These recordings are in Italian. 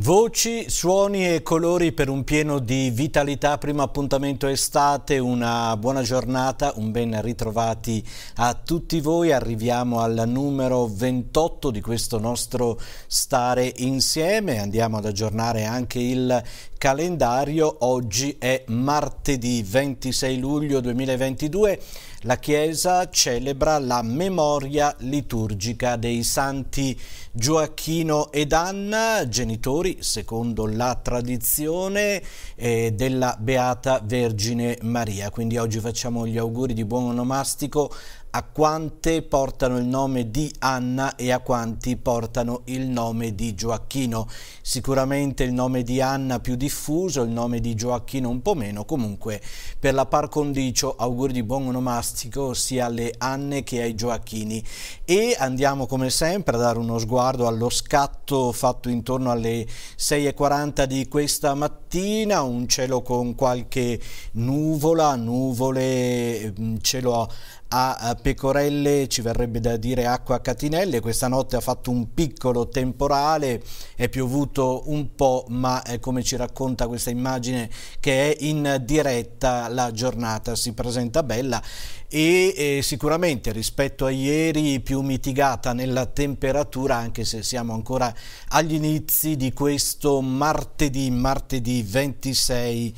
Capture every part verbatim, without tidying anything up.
Voci, suoni e colori per un pieno di vitalità, primo appuntamento estate, una buona giornata, un ben ritrovati a tutti voi. Arriviamo al numero ventotto di questo nostro Stare Insieme, andiamo ad aggiornare anche il calendario. Oggi è martedì ventisei luglio duemilaventidue, la Chiesa celebra la memoria liturgica dei santi Gioacchino ed Anna, genitori secondo la tradizione eh, della Beata Vergine Maria. Quindi oggi facciamo gli auguri di buon onomastico a quante portano il nome di Anna e a quanti portano il nome di Gioacchino. Sicuramente il nome di Anna più diffuso, il nome di Gioacchino un po' meno. Comunque per la par condicio auguri di buon onomastico sia alle Anne che ai Gioacchini. E andiamo come sempre a dare uno sguardo allo scatto fatto intorno alle sei e quaranta di questa mattina, un cielo con qualche nuvola, nuvole, cielo a pecorelle, ci verrebbe da dire acqua a catinelle. Questa notte ha fatto un piccolo temporale, è piovuto un po', ma è come ci racconta questa immagine che è in diretta, la giornata si presenta bella e eh, sicuramente rispetto a ieri più mitigata nella temperatura, anche se siamo ancora agli inizi di questo martedì, martedì ventisei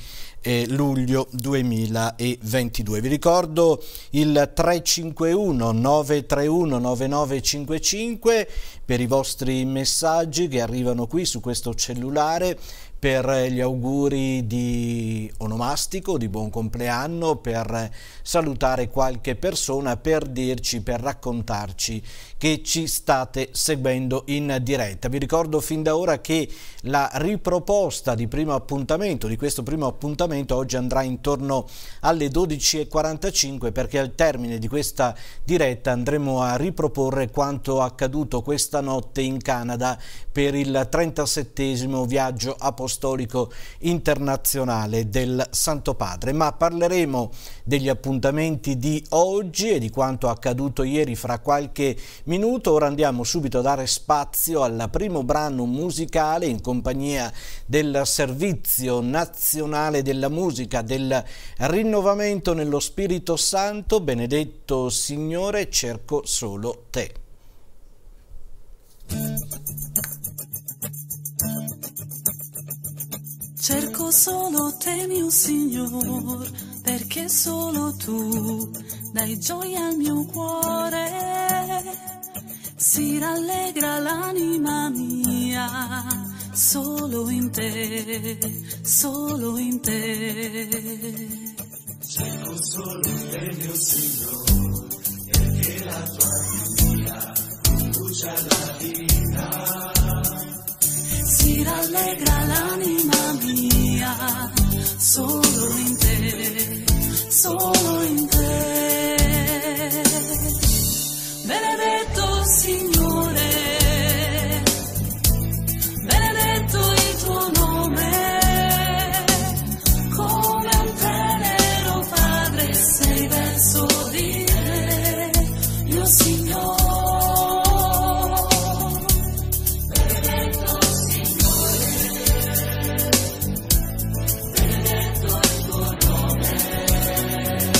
luglio duemilaventidue. Vi ricordo il tre cinque uno nove tre uno nove nove cinque cinque per i vostri messaggi che arrivano qui su questo cellulare, per gli auguri di onomastico, di buon compleanno, per salutare qualche persona, per dirci, per raccontarci che ci state seguendo in diretta. Vi ricordo fin da ora che la riproposta di primo appuntamento, di questo primo appuntamento, oggi andrà intorno alle dodici e quarantacinque, perché al termine di questa diretta andremo a riproporre quanto accaduto questa notte in Canada per il trentasettesimo viaggio apostolico internazionale del Santo Padre. Ma parleremo degli appuntamenti di oggi e di quanto accaduto ieri fra qualche minuto. Ora andiamo subito a dare spazio al primo brano musicale in compagnia del Servizio Nazionale della Musica del Rinnovamento nello Spirito Santo. Benedetto Signore, cerco solo te. Cerco solo te, mio Signor, perché solo tu dai gioia al mio cuore, si rallegra l'anima mia, solo in te, solo in te. Cerco solo te, mio Signor, perché la tua vita conduce alla vita. Si rallegra l'anima mia, solo in te, solo in te. Benedetto Signore, benedetto il tuo nome, come un tenero Padre sei verso di me, mio Signore. Benedetto il tuo nome,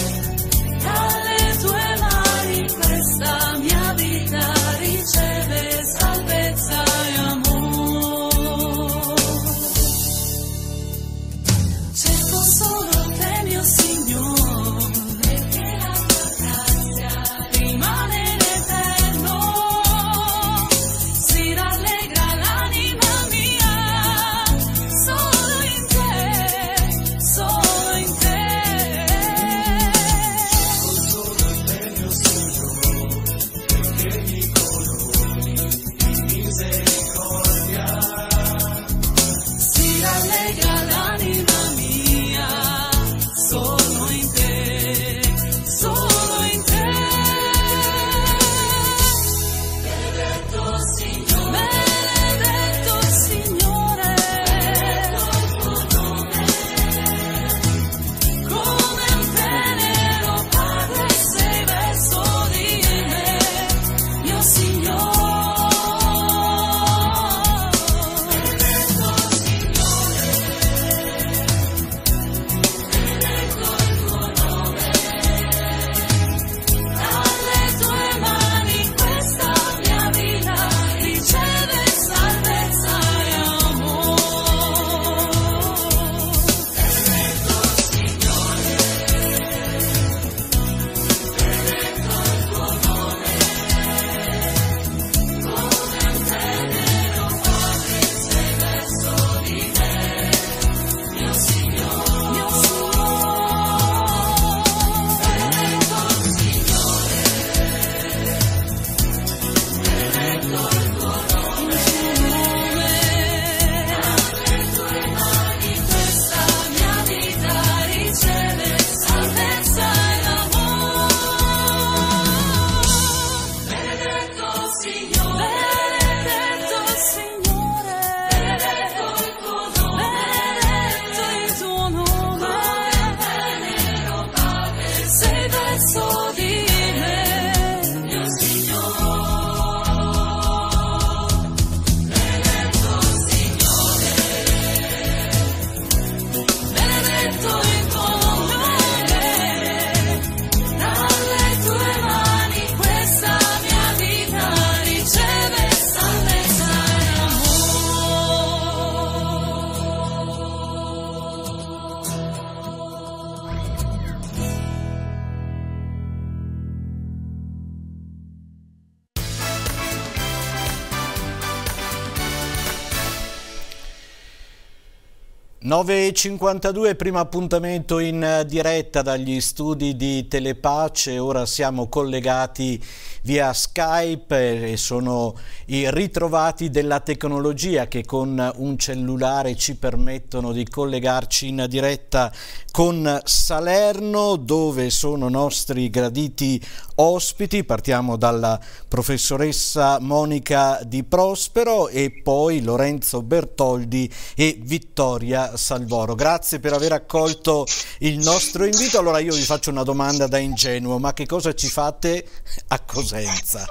nove e cinquantadue, primo appuntamento in diretta dagli studi di Telepace. Ora siamo collegati via Skype e sono i ritrovati della tecnologia che con un cellulare ci permettono di collegarci in diretta con Salerno, dove sono nostri graditi ospiti. Partiamo dalla professoressa Monica Di Prospero e poi Lorenzo Bertoldi e Vittoria Salvoro. Grazie per aver accolto il nostro invito. Allora io vi faccio una domanda da ingenuo: ma che cosa ci fate a Cosenza?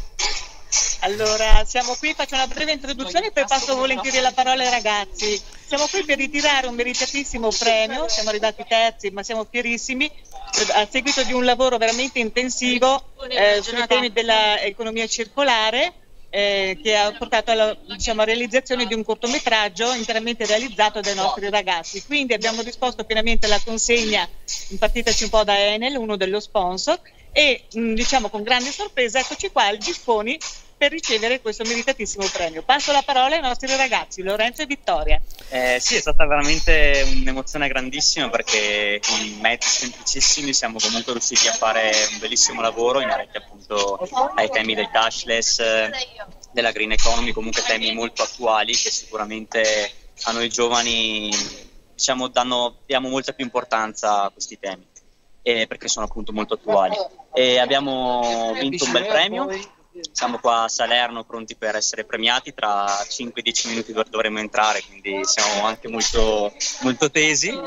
Allora, siamo qui, faccio una breve introduzione e poi passo volentieri la parola ai ragazzi. Siamo qui per ritirare un meritatissimo premio, siamo arrivati terzi ma siamo fierissimi, a seguito di un lavoro veramente intensivo eh, sui temi dell'economia circolare, eh, che ha portato alla, diciamo, realizzazione di un cortometraggio interamente realizzato dai nostri ragazzi. Quindi abbiamo risposto pienamente alla consegna, impartitaci un po' da Enel, uno dello sponsor, e mh, diciamo con grande sorpresa eccoci qua al Giffoni per ricevere questo meritatissimo premio. Passo la parola ai nostri ragazzi, Lorenzo e Vittoria. Eh, sì, è stata veramente un'emozione grandissima, perché con mezzi semplicissimi siamo comunque riusciti a fare un bellissimo lavoro inerente appunto ai temi del cashless, della green economy, comunque temi molto attuali che sicuramente a noi giovani, diciamo, danno, diamo molta più importanza a questi temi, eh, perché sono appunto molto attuali. E abbiamo vinto un bel premio. Siamo qua a Salerno pronti per essere premiati, tra cinque dieci minuti dovremo entrare, quindi siamo anche molto, molto tesi.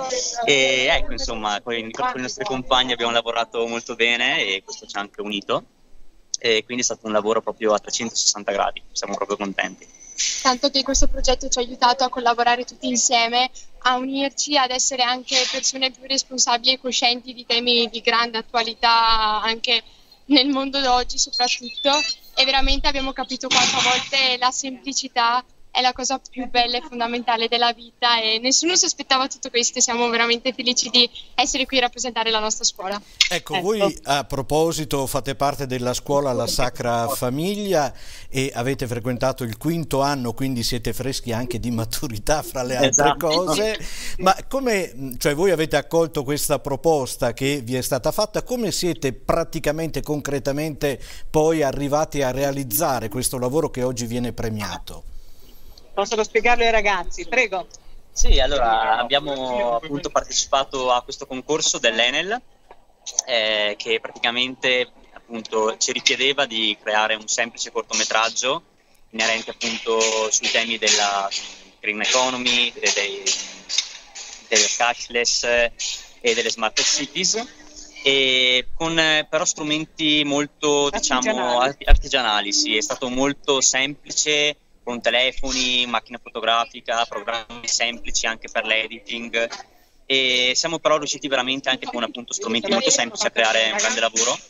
E ecco, insomma, con i, con i nostri compagni abbiamo lavorato molto bene e questo ci ha anche unito, e quindi è stato un lavoro proprio a trecentosessanta gradi, siamo proprio contenti. Tanto che questo progetto ci ha aiutato a collaborare tutti insieme, a unirci, ad essere anche persone più responsabili e coscienti di temi di grande attualità anche nel mondo d'oggi soprattutto, e veramente abbiamo capito quanto a volte la semplicità è la cosa più bella e fondamentale della vita, e nessuno si aspettava tutto questo, e siamo veramente felici di essere qui a rappresentare la nostra scuola. Ecco, ecco, voi a proposito fate parte della scuola La Sacra Famiglia e avete frequentato il quinto anno, quindi siete freschi anche di maturità fra le altre esatto. cose, ma come, cioè voi avete accolto questa proposta che vi è stata fatta, come siete praticamente, concretamente poi arrivati a realizzare questo lavoro che oggi viene premiato? Possono spiegarlo ai ragazzi, prego. Sì, allora abbiamo appunto partecipato a questo concorso dell'Enel, eh, che praticamente appunto ci richiedeva di creare un semplice cortometraggio inerente appunto sui temi della green economy, dei, dei, del cashless e delle smart cities, e con però strumenti molto, diciamo, artigianali. artigianali. Sì, è stato molto semplice, con telefoni, macchina fotografica, programmi semplici anche per l'editing, e siamo però riusciti veramente anche con appunto strumenti molto semplici a creare un grande lavoro,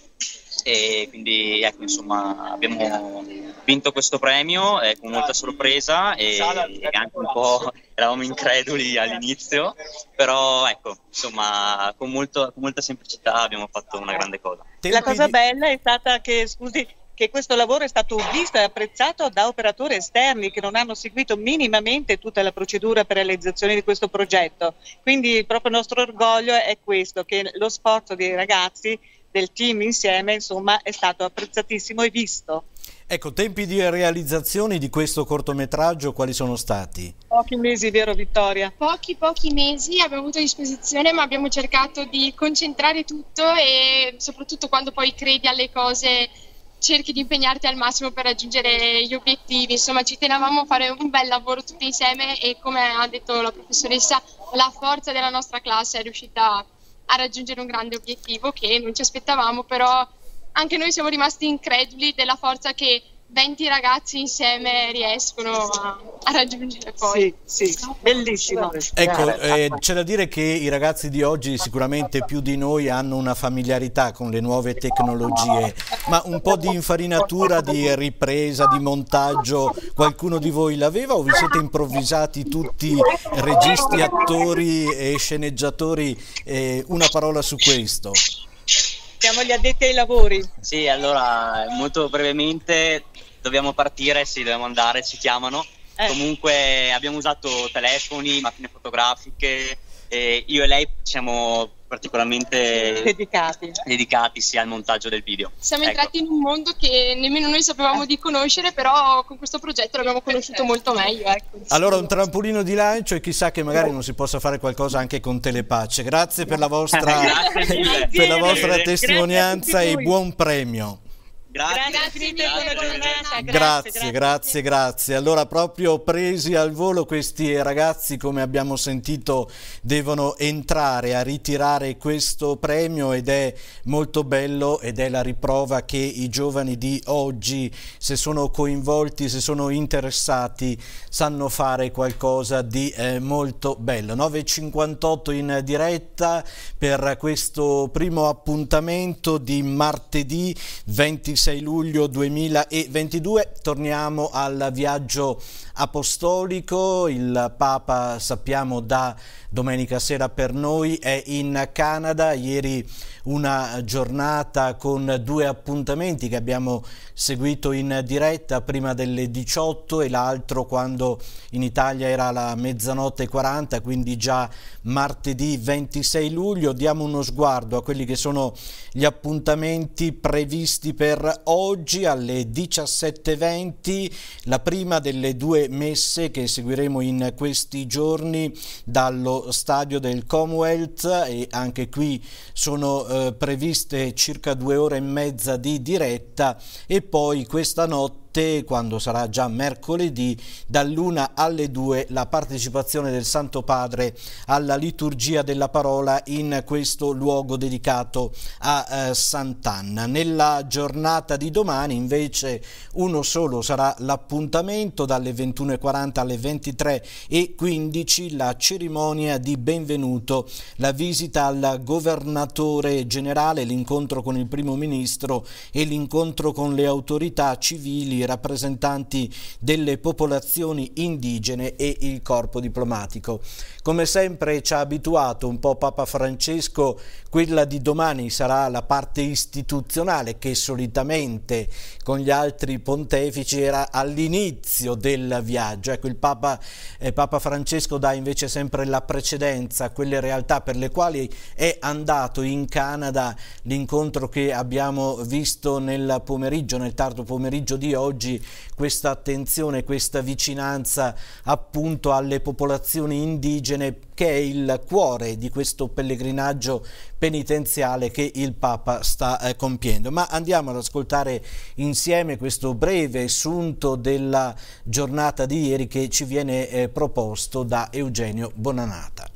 e quindi ecco, insomma, abbiamo vinto questo premio eh, con molta sorpresa e, e anche un po' eravamo increduli all'inizio, però ecco, insomma, con, molto, con molta semplicità abbiamo fatto una grande cosa. La cosa bella è stata che, scusi, che questo lavoro è stato visto e apprezzato da operatori esterni che non hanno seguito minimamente tutta la procedura per realizzazione di questo progetto. Quindi proprio il nostro orgoglio è questo, che lo sforzo dei ragazzi, del team insieme, insomma, è stato apprezzatissimo e visto. Ecco, tempi di realizzazione di questo cortometraggio quali sono stati? Pochi mesi, vero Vittoria? Pochi, pochi mesi abbiamo avuto a disposizione, ma abbiamo cercato di concentrare tutto, e soprattutto quando poi credi alle cose cerchi di impegnarti al massimo per raggiungere gli obiettivi. Insomma, ci tenevamo a fare un bel lavoro tutti insieme, e come ha detto la professoressa, la forza della nostra classe è riuscita a raggiungere un grande obiettivo che non ci aspettavamo, però anche noi siamo rimasti increduli della forza che venti ragazzi insieme riescono a, a raggiungere poi. Sì, sì, bellissimo. Ecco, eh, c'è da dire che i ragazzi di oggi sicuramente più di noi hanno una familiarità con le nuove tecnologie, ma un po' di infarinatura, di ripresa, di montaggio, qualcuno di voi l'aveva, o vi siete improvvisati tutti, registi, attori e sceneggiatori? Eh, una parola su questo. Siamo gli addetti ai lavori. Sì, allora molto brevemente dobbiamo partire, sì, dobbiamo andare, ci chiamano, Eh. Comunque abbiamo usato telefoni, macchine fotografiche, e io e lei siamo particolarmente Dedicati. dedicati sia al montaggio del video. Siamo Ecco. entrati in un mondo che nemmeno noi sapevamo di conoscere, però con questo progetto l'abbiamo conosciuto molto meglio. Ecco. Allora un trampolino di lancio e chissà che magari non si possa fare qualcosa anche con Telepace. Grazie per la vostra, Grazie mille. per la vostra Grazie testimonianza e buon premio. Grazie, Grazie mille, buona giornata. Grazie, grazie, grazie. Allora, proprio presi al volo, questi ragazzi, come abbiamo sentito, devono entrare a ritirare questo premio ed è molto bello ed è la riprova che i giovani di oggi, se sono coinvolti, se sono interessati, sanno fare qualcosa di eh, molto bello. nove e cinquantotto in diretta per questo primo appuntamento di martedì ventisei luglio duemilaventidue. Torniamo al viaggio apostolico. Il Papa, sappiamo, da domenica sera per noi è in Canada. Ieri una giornata con due appuntamenti che abbiamo seguito in diretta, prima delle diciotto e l'altro quando in Italia era la mezzanotte e quaranta, quindi già martedì ventisei luglio. Diamo uno sguardo a quelli che sono gli appuntamenti previsti per oggi. Alle diciassette e venti la prima delle due messe che seguiremo in questi giorni dallo stadio del Commonwealth, e anche qui sono eh, previste circa due ore e mezza di diretta, e poi questa notte, quando sarà già mercoledì, dall'una alle due la partecipazione del Santo Padre alla liturgia della parola in questo luogo dedicato a eh, Sant'Anna. Nella giornata di domani invece uno solo sarà l'appuntamento, dalle ventuno e quaranta alle ventitré e quindici la cerimonia di benvenuto, la visita al governatore generale, l'incontro con il primo ministro e l'incontro con le autorità civili, rappresentanti delle popolazioni indigene e il corpo diplomatico. Come sempre ci ha abituato un po' Papa Francesco, quella di domani sarà la parte istituzionale che solitamente con gli altri pontefici era all'inizio del viaggio. Ecco, il Papa, eh, Papa Francesco dà invece sempre la precedenza a quelle realtà per le quali è andato in Canada. L'incontro che abbiamo visto nel pomeriggio, nel tardo pomeriggio di oggi, questa attenzione, questa vicinanza appunto alle popolazioni indigene, che è il cuore di questo pellegrinaggio penitenziale che il Papa sta eh, compiendo. Ma andiamo ad ascoltare insieme questo breve assunto della giornata di ieri che ci viene eh, proposto da Eugenio Bonanata.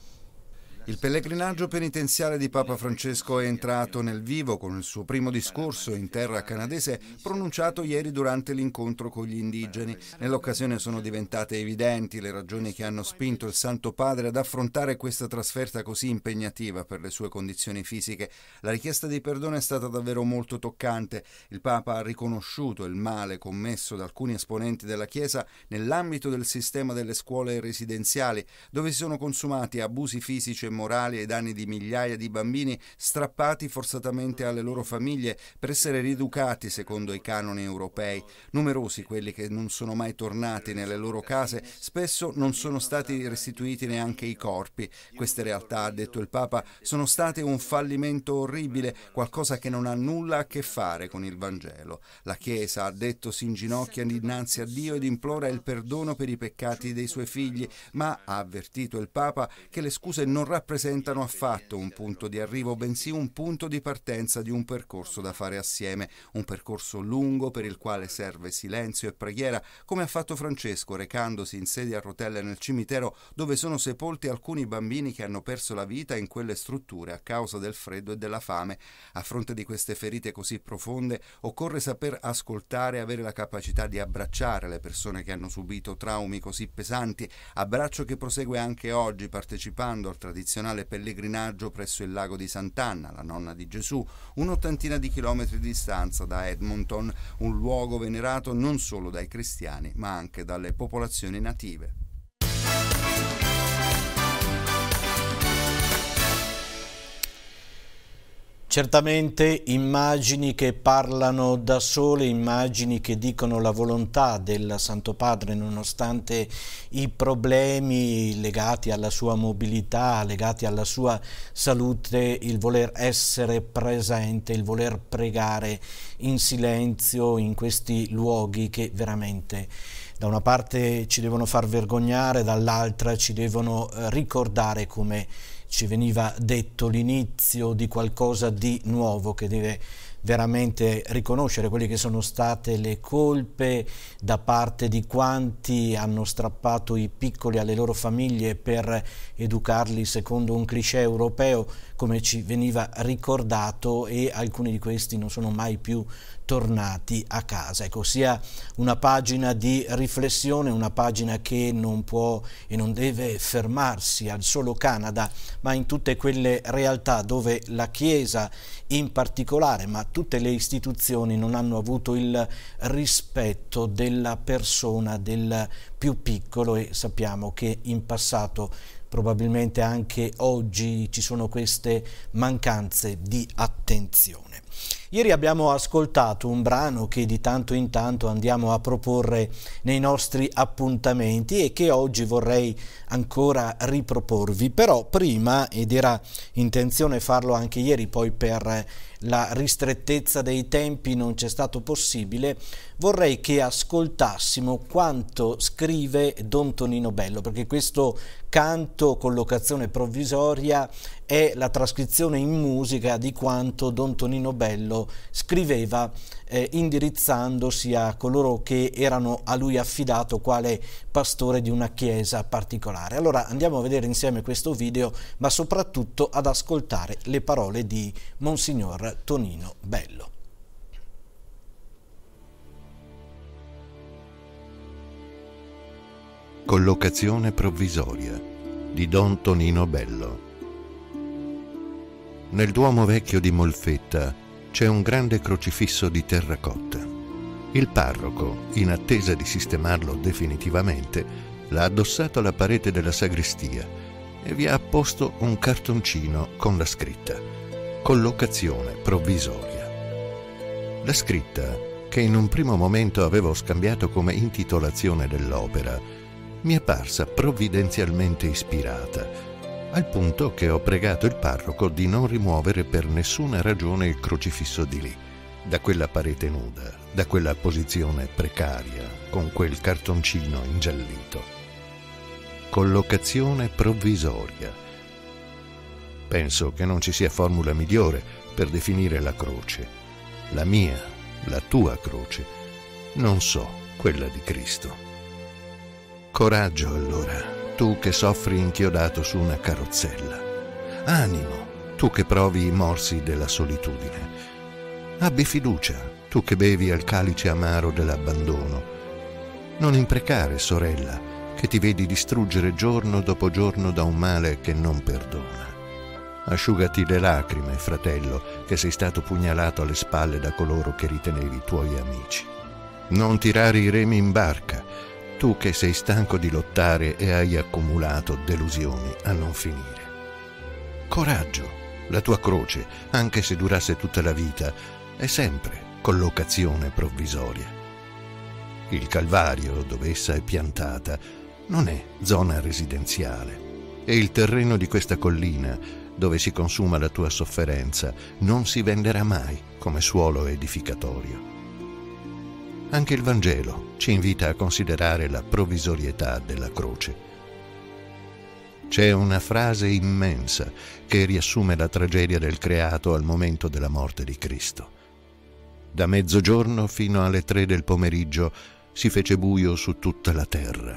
Il pellegrinaggio penitenziale di Papa Francesco è entrato nel vivo con il suo primo discorso in terra canadese, pronunciato ieri durante l'incontro con gli indigeni. Nell'occasione sono diventate evidenti le ragioni che hanno spinto il Santo Padre ad affrontare questa trasferta così impegnativa per le sue condizioni fisiche. La richiesta di perdono è stata davvero molto toccante. Il Papa ha riconosciuto il male commesso da alcuni esponenti della Chiesa nell'ambito del sistema delle scuole residenziali, dove si sono consumati abusi fisici e morali ai danni di migliaia di bambini strappati forzatamente alle loro famiglie per essere rieducati secondo i canoni europei. Numerosi quelli che non sono mai tornati nelle loro case, spesso non sono stati restituiti neanche i corpi. Queste realtà, ha detto il Papa, sono state un fallimento orribile, qualcosa che non ha nulla a che fare con il Vangelo. La Chiesa, ha detto, si inginocchia dinanzi a Dio ed implora il perdono per i peccati dei suoi figli, ma ha avvertito il Papa che le scuse non rappresentano affatto un punto di arrivo, bensì un punto di partenza di un percorso da fare assieme, un percorso lungo per il quale serve silenzio e preghiera, come ha fatto Francesco recandosi in sedia a rotelle nel cimitero dove sono sepolti alcuni bambini che hanno perso la vita in quelle strutture a causa del freddo e della fame. A fronte di queste ferite così profonde occorre saper ascoltare e avere la capacità di abbracciare le persone che hanno subito traumi così pesanti, abbraccio che prosegue anche oggi partecipando al tradizionale pellegrinaggio presso il lago di Sant'Anna, la nonna di Gesù, un'ottantina di chilometri di distanza da Edmonton, un luogo venerato non solo dai cristiani ma anche dalle popolazioni native. Certamente immagini che parlano da sole, immagini che dicono la volontà del Santo Padre, nonostante i problemi legati alla sua mobilità, legati alla sua salute, il voler essere presente, il voler pregare in silenzio in questi luoghi che veramente da una parte ci devono far vergognare, dall'altra ci devono ricordare, come ci veniva detto, l'inizio di qualcosa di nuovo che deve veramente riconoscere quelle che sono state le colpe da parte di quanti hanno strappato i piccoli alle loro famiglie per educarli secondo un cliché europeo, come ci veniva ricordato, e alcuni di questi non sono mai più tornati a casa. Ecco, sia una pagina di riflessione, una pagina che non può e non deve fermarsi al solo Canada, ma in tutte quelle realtà dove la Chiesa in particolare, ma tutte le istituzioni non hanno avuto il rispetto della persona, del più piccolo, e sappiamo che in passato, probabilmente anche oggi, ci sono queste mancanze di attenzione. Ieri abbiamo ascoltato un brano che di tanto in tanto andiamo a proporre nei nostri appuntamenti e che oggi vorrei ancora riproporvi, però prima, ed era intenzione farlo anche ieri, poi per la ristrettezza dei tempi non c'è stato possibile, vorrei che ascoltassimo quanto scrive Don Tonino Bello, perché questo canto collocazione provvisoria è la trascrizione in musica di quanto Don Tonino Bello scriveva eh, indirizzandosi a coloro che erano a lui affidato quale pastore di una chiesa particolare. Allora andiamo a vedere insieme questo video, ma soprattutto ad ascoltare le parole di Monsignor Tonino Bello. Collocazione provvisoria di Don Tonino Bello. Nel Duomo Vecchio di Molfetta c'è un grande crocifisso di terracotta. Il parroco, in attesa di sistemarlo definitivamente, l'ha addossato alla parete della sagrestia e vi ha apposto un cartoncino con la scritta Collocazione provvisoria. La scritta, che in un primo momento avevo scambiato come intitolazione dell'opera, mi è parsa provvidenzialmente ispirata, al punto che ho pregato il parroco di non rimuovere per nessuna ragione il crocifisso di lì, da quella parete nuda, da quella posizione precaria, con quel cartoncino ingiallito. Collocazione provvisoria. Penso che non ci sia formula migliore per definire la croce, la mia, la tua croce, non so quella di Cristo. Coraggio allora, tu che soffri inchiodato su una carrozzella. Animo, tu che provi i morsi della solitudine. Abbi fiducia, tu che bevi al calice amaro dell'abbandono. Non imprecare, sorella, che ti vedi distruggere giorno dopo giorno da un male che non perdona. Asciugati le lacrime, fratello, che sei stato pugnalato alle spalle da coloro che ritenevi tuoi amici. Non tirare i remi in barca, tu che sei stanco di lottare e hai accumulato delusioni a non finire. Coraggio, la tua croce, anche se durasse tutta la vita, è sempre collocazione provvisoria. Il Calvario, dove essa è piantata, non è zona residenziale, e il terreno di questa collina, dove si consuma la tua sofferenza, non si venderà mai come suolo edificatorio. Anche il Vangelo ci invita a considerare la provvisorietà della croce. C'è una frase immensa che riassume la tragedia del creato al momento della morte di Cristo. Da mezzogiorno fino alle tre del pomeriggio si fece buio su tutta la terra.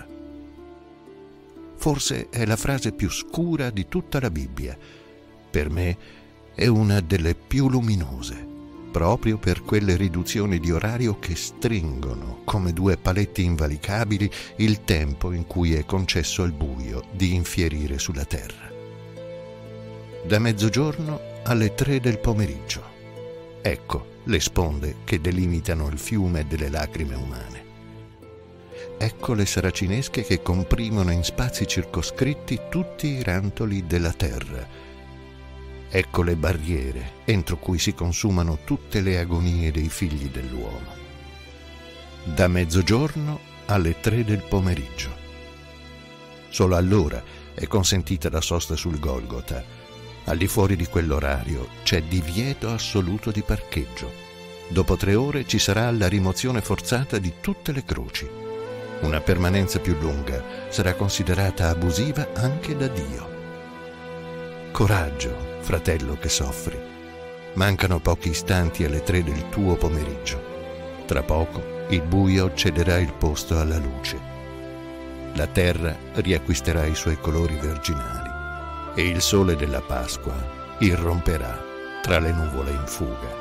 Forse è la frase più scura di tutta la Bibbia. Per me è una delle più luminose, proprio per quelle riduzioni di orario che stringono, come due paletti invalicabili, il tempo in cui è concesso al buio di infierire sulla terra. Da mezzogiorno alle tre del pomeriggio. Ecco le sponde che delimitano il fiume delle lacrime umane. Ecco le saracinesche che comprimono in spazi circoscritti tutti i rantoli della terra. Ecco le barriere entro cui si consumano tutte le agonie dei figli dell'uomo. Da mezzogiorno alle tre del pomeriggio. Solo allora è consentita la sosta sul Golgota. Al di fuori di quell'orario c'è divieto assoluto di parcheggio. Dopo tre ore ci sarà la rimozione forzata di tutte le croci. Una permanenza più lunga sarà considerata abusiva anche da Dio. Coraggio, fratello che soffri. Mancano pochi istanti alle tre del tuo pomeriggio. Tra poco il buio cederà il posto alla luce. La terra riacquisterà i suoi colori virginali e il sole della Pasqua irromperà tra le nuvole in fuga.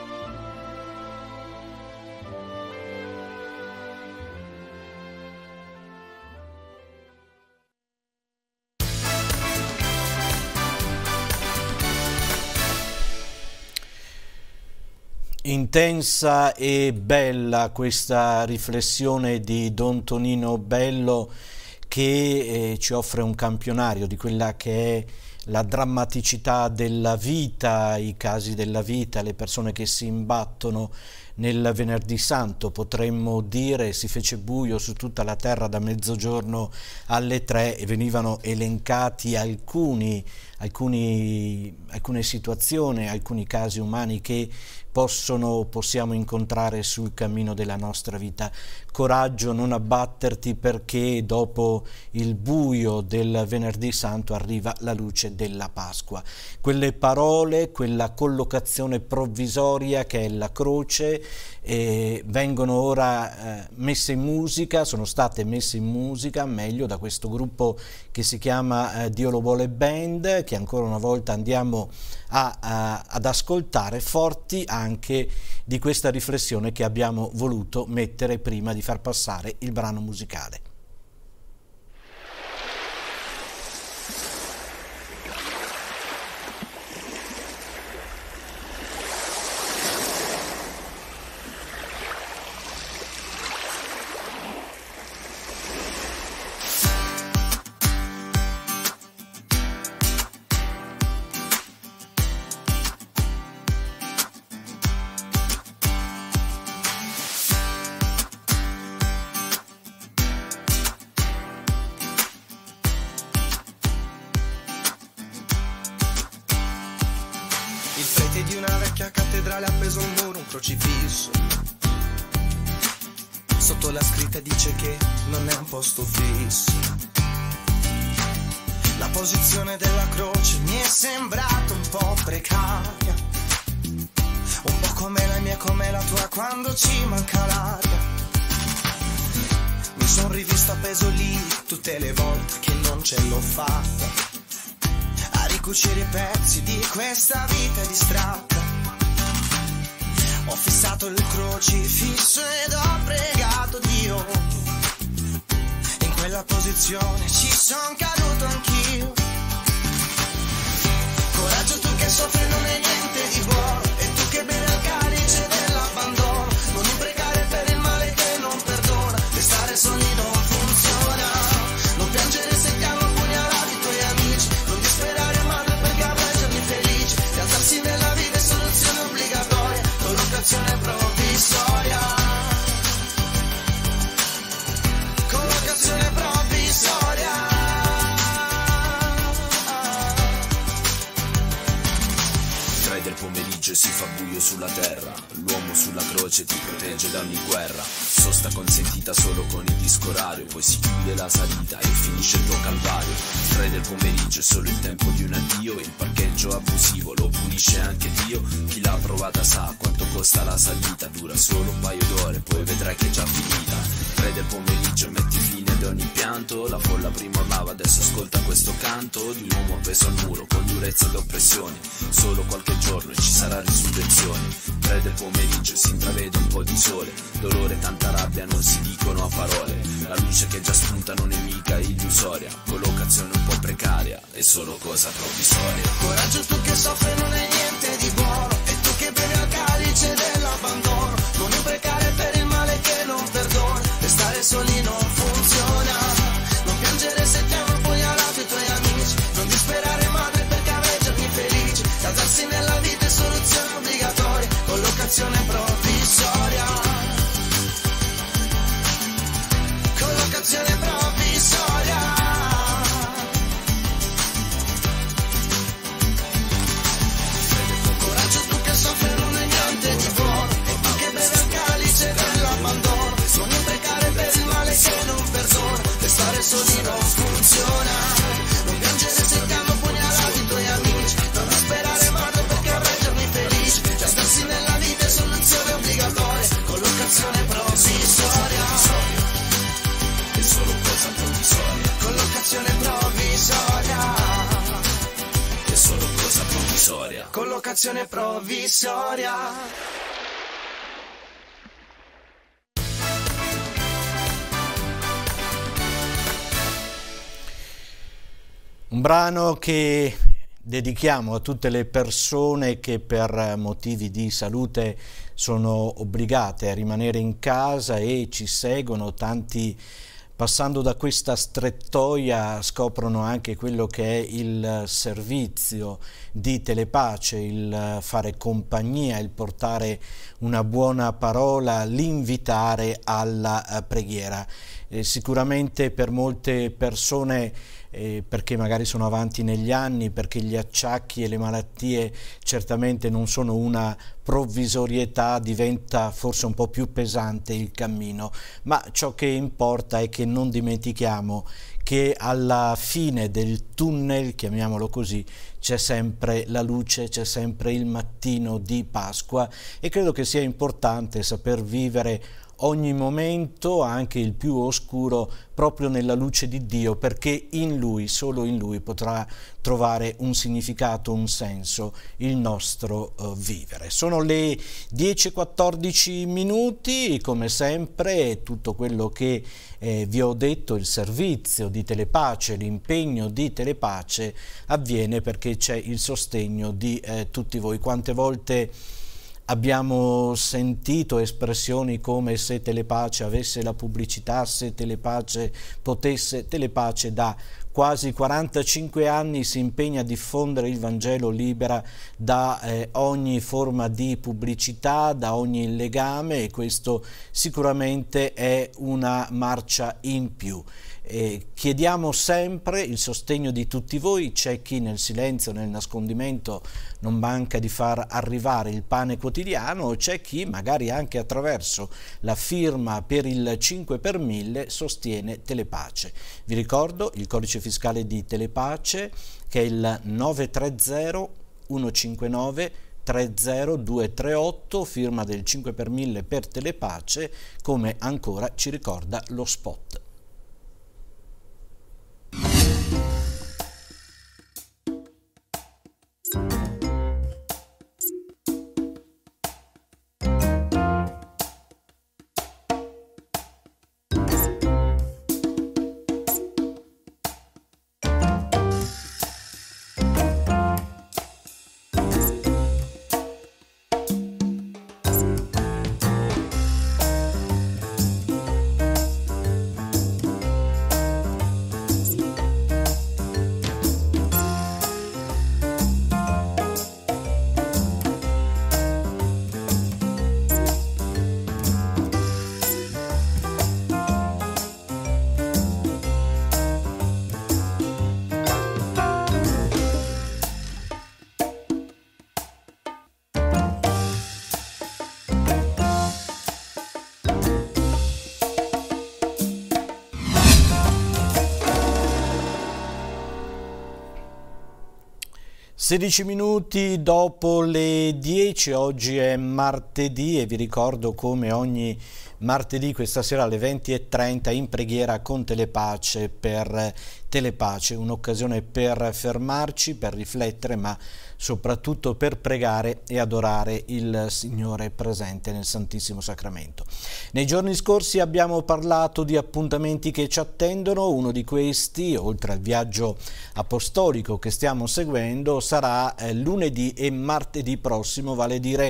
Intensa e bella questa riflessione di Don Tonino Bello, che eh, ci offre un campionario di quella che è la drammaticità della vita, i casi della vita, le persone che si imbattono nel Venerdì Santo. Potremmo dire si fece buio su tutta la terra da mezzogiorno alle tre e venivano elencati alcuni, alcuni, alcune situazioni, alcuni casi umani che possono, possiamo incontrare sul cammino della nostra vita. Coraggio, non abbatterti, perché dopo il buio del Venerdì Santo arriva la luce della Pasqua. Quelle parole, quella collocazione provvisoria che è la croce, eh, vengono ora eh, messe in musica, sono state messe in musica meglio da questo gruppo che si chiama eh, Dio lo vuole band, che ancora una volta andiamo a, a, ad ascoltare, forti anche di questa riflessione che abbiamo voluto mettere prima di far passare il brano musicale. Appeso al muro un crocifisso, sotto la scritta dice che non è un posto fisso. La posizione della croce mi è sembrata un po' precaria, un po' come la mia, come la tua quando ci manca l'aria. Mi son rivisto appeso lì tutte le volte che non ce l'ho fatta, a ricucire i pezzi di questa vita distratta. Ho fissato il crocifisso ed ho pregato Dio. In quella posizione ci son caduto anch'io. Coraggio, tu che soffri non è niente di buono, e tu che bevi al calice dell'abbandono. Non imprecare per il male che non perdona, restare soli non funziona. Non piangere se ti hanno pugnalato i tuoi amici, non disperare male perché avrai giorni felici. Rialzarsi nella vita è soluzione obbligatoria, collocazione provvisoria, collocazione provvisoria. Tre del pomeriggio e si fa buio sulla terra, l'uomo sulla croce ti protegge da ogni guerra. Sosta consentita solo con il disco orario, poi si chiude la salita e finisce il tuo calvario. Tre del pomeriggio è solo il tempo di un addio, il parcheggio abusivo lo pulisce anche Dio. Chi l'ha provata sa quanto costa la salita, dura solo un paio d'ore, poi vedrai che è già finita. Tre del pomeriggio metti fine ad ogni pianto, la folla prima urlava, adesso ascolta questo canto di un uomo appeso al muro con durezza ed oppressione. Solo qualche giorno e ci sarà risurrezione. Tre del pomeriggio si intravede un po' di sole, dolore e tanta rabbia non si dicono a parole. La luce che già spunta non è mica illusoria, collocazione un po' precaria, è solo cosa provvisoria. Coraggio, tu che soffri non è niente di buono, e tu che bevi al calice dell'abbandono. Non imprecare per il male che non perdona, restare soli non funziona. Non piangere se ti hanno pugnalato i tuoi amici, non disperare madre perché avrai giorni felici. collocazione provvisoria, collocazione provvisoria. Coraggio tu che soffri non è niente di buono, e tu che bevi il calice dell'abbandono, non imprecare per il male che non perdona, restare soli non funziona, non piangere se ti hanno pugnalato i tuoi amici, non sperare morto perché avrai giorni felici, già starsi nella vita è soluzione obbligatoria, collocazione provvisoria, è solo cosa provvisoria, collocazione provvisoria, è solo cosa provvisoria, collocazione provvisoria. Un brano che dedichiamo a tutte le persone che per motivi di salute sono obbligate a rimanere in casa e ci seguono. Tanti, passando da questa strettoia, scoprono anche quello che è il servizio di Telepace, il fare compagnia, il portare una buona parola, l'invitare alla preghiera. Eh, sicuramente per molte persone, eh, perché magari sono avanti negli anni, perché gli acciacchi e le malattie certamente non sono una provvisorietà, diventa forse un po' più pesante il cammino, ma ciò che importa è che non dimentichiamo che alla fine del tunnel, chiamiamolo così, c'è sempre la luce, c'è sempre il mattino di Pasqua, e credo che sia importante saper vivere ogni momento, anche il più oscuro, proprio nella luce di Dio, perché in Lui, solo in Lui, potrà trovare un significato, un senso, il nostro uh, vivere. Sono le dieci e quattordici minuti, come sempre tutto quello che eh, vi ho detto, il servizio di Telepace, l'impegno di Telepace avviene perché c'è il sostegno di eh, tutti voi. Quante volte abbiamo sentito espressioni come se Telepace avesse la pubblicità, se Telepace potesse. Telepace da quasi quarantacinque anni si impegna a diffondere il Vangelo libera da eh, ogni forma di pubblicità, da ogni legame, e questo sicuramente è una marcia in più. Eh, chiediamo sempre il sostegno di tutti voi. C'è chi nel silenzio, nel nascondimento non manca di far arrivare il pane quotidiano, c'è chi magari anche attraverso la firma per il cinque per mille sostiene Telepace. Vi ricordo il codice fiscale di Telepace, che è il nove tre zero uno cinque nove tre zero due tre otto, firma del cinque per mille per Telepace, come ancora ci ricorda lo spot. sedici minuti dopo le dieci, oggi è martedì, e vi ricordo come ogni martedì questa sera alle venti e trenta in preghiera con Telepace per Telepace, un'occasione per fermarci, per riflettere, ma soprattutto per pregare e adorare il Signore presente nel Santissimo Sacramento. Nei giorni scorsi abbiamo parlato di appuntamenti che ci attendono. Uno di questi, oltre al viaggio apostolico che stiamo seguendo, sarà eh, lunedì e martedì prossimo, vale a dire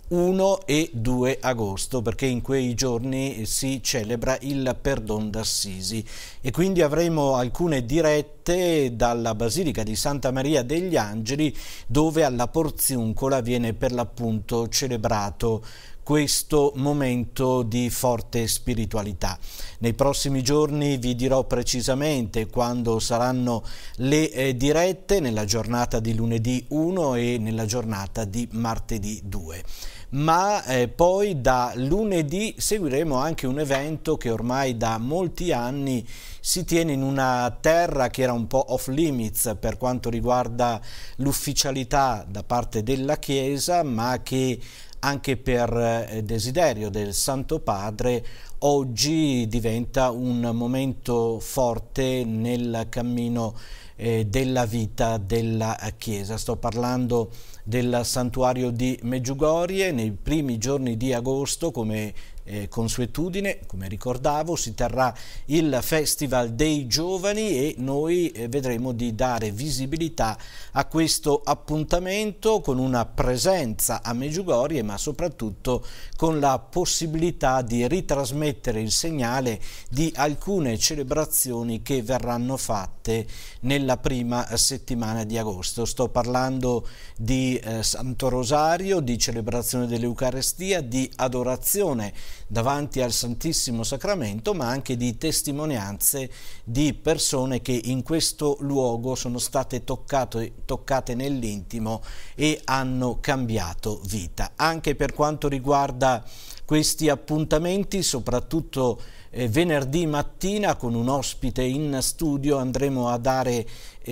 uno e due agosto, perché in quei giorni si celebra il Perdon d'Assisi e quindi avremo alcune dirette dalla Basilica di Santa Maria degli Angeli, dove alla Porziuncola viene per l'appunto celebrato questo momento di forte spiritualità. Nei prossimi giorni vi dirò precisamente quando saranno le eh, dirette, nella giornata di lunedì uno e nella giornata di martedì due. Ma eh, poi da lunedì seguiremo anche un evento che ormai da molti anni si tiene in una terra che era un po' off limits per quanto riguarda l'ufficialità da parte della Chiesa, ma che anche per eh, desiderio del Santo Padre oggi diventa un momento forte nel cammino eh, della vita della Chiesa. Sto parlando del santuario di Meggiugorie. Nei primi giorni di agosto, come eh, consuetudine, come ricordavo, si terrà il Festival dei Giovani e noi eh, vedremo di dare visibilità a questo appuntamento con una presenza a Meggiugorie, ma soprattutto con la possibilità di ritrasmettere il segnale di alcune celebrazioni che verranno fatte nella prima settimana di agosto. Sto parlando di eh, Santo Rosario, di celebrazione dell'Eucarestia, di adorazione davanti al Santissimo Sacramento, ma anche di testimonianze di persone che in questo luogo sono state toccate, toccate nell'intimo e hanno cambiato vita. Anche per quanto riguarda questi appuntamenti, soprattutto eh, venerdì mattina con un ospite in studio andremo a dare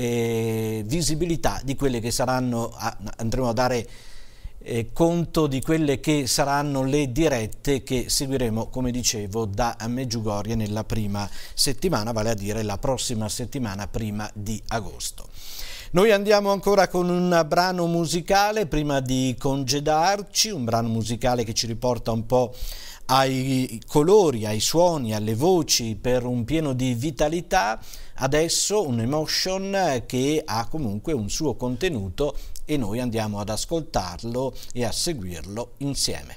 eh, visibilità di quelle che saranno, a, andremo a dare eh, conto di quelle che saranno le dirette che seguiremo, come dicevo, da Meggiugorie nella prima settimana, vale a dire la prossima settimana prima di agosto. Noi andiamo ancora con un brano musicale prima di congedarci, un brano musicale che ci riporta un po' ai colori, ai suoni, alle voci, per un pieno di vitalità. Adesso un Emotion che ha comunque un suo contenuto e noi andiamo ad ascoltarlo e a seguirlo insieme.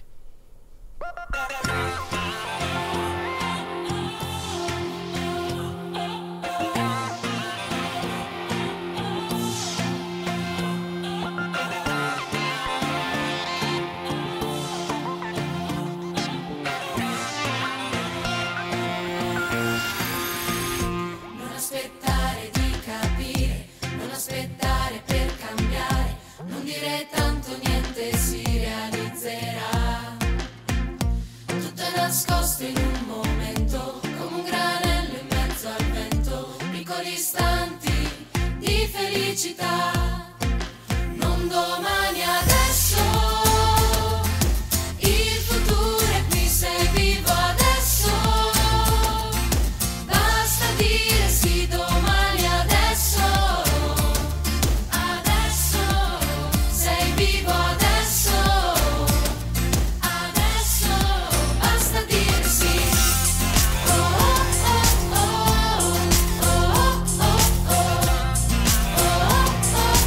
Aspettare per cambiare, non dire tanto, niente si realizzerà. Tutto è nascosto in un momento, come un granello in mezzo al vento, piccoli istanti di felicità. Non domani, adesso, il futuro è qui, sei vivo adesso. Basta dire sì domani, adesso. Oh,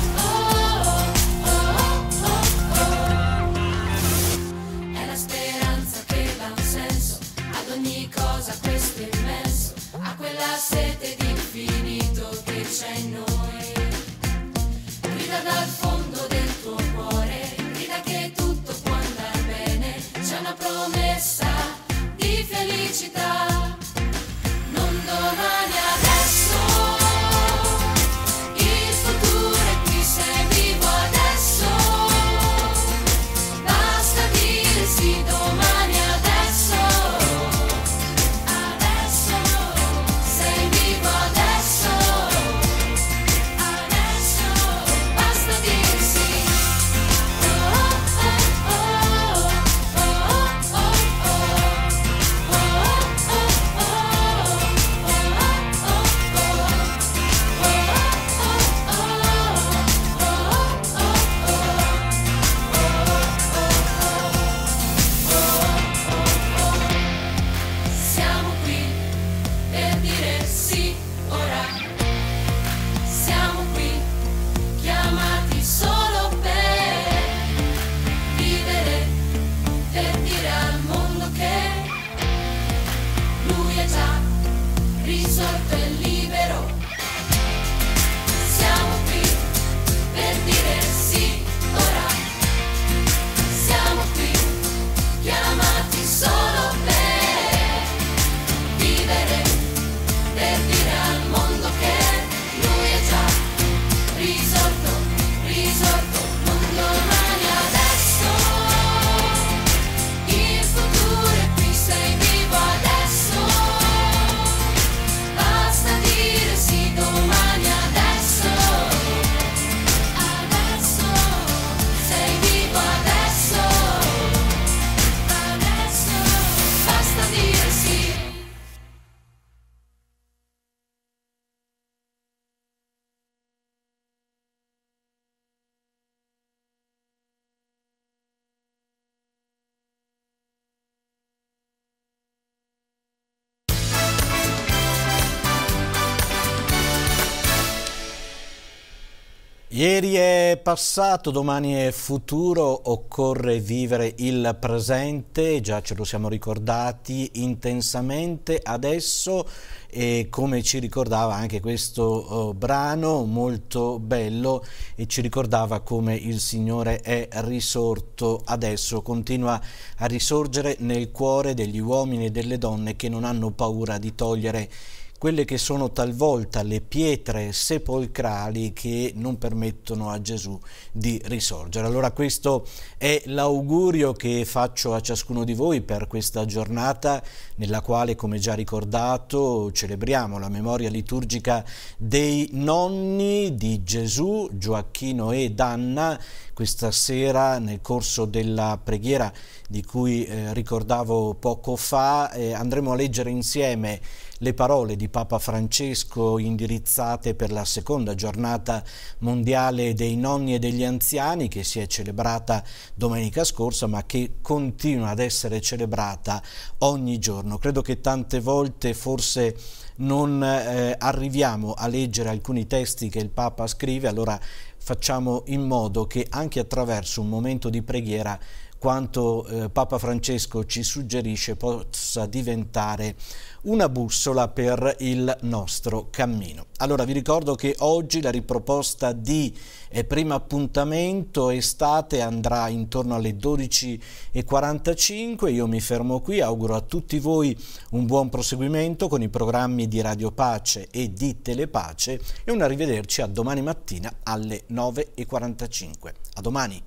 Ieri è passato, domani è futuro, occorre vivere il presente, già ce lo siamo ricordati intensamente adesso, e come ci ricordava anche questo uh, brano molto bello, e ci ricordava come il Signore è risorto adesso, continua a risorgere nel cuore degli uomini e delle donne che non hanno paura di togliere quelle che sono talvolta le pietre sepolcrali che non permettono a Gesù di risorgere. Allora questo è l'augurio che faccio a ciascuno di voi per questa giornata nella quale, come già ricordato, celebriamo la memoria liturgica dei nonni di Gesù, Gioacchino ed Anna. Questa sera, nel corso della preghiera di cui eh, ricordavo poco fa, eh, andremo a leggere insieme le parole di Papa Francesco indirizzate per la seconda giornata mondiale dei nonni e degli anziani, che si è celebrata domenica scorsa ma che continua ad essere celebrata ogni giorno. Credo che tante volte forse non eh, arriviamo a leggere alcuni testi che il Papa scrive, allora facciamo in modo che anche attraverso un momento di preghiera quanto eh, Papa Francesco ci suggerisce possa diventare una bussola per il nostro cammino. Allora vi ricordo che oggi la riproposta di eh, primo appuntamento estate andrà intorno alle dodici e quarantacinque. Io mi fermo qui, auguro a tutti voi un buon proseguimento con i programmi di Radio Pace e di Telepace e un arrivederci a domani mattina alle nove e quarantacinque. A domani!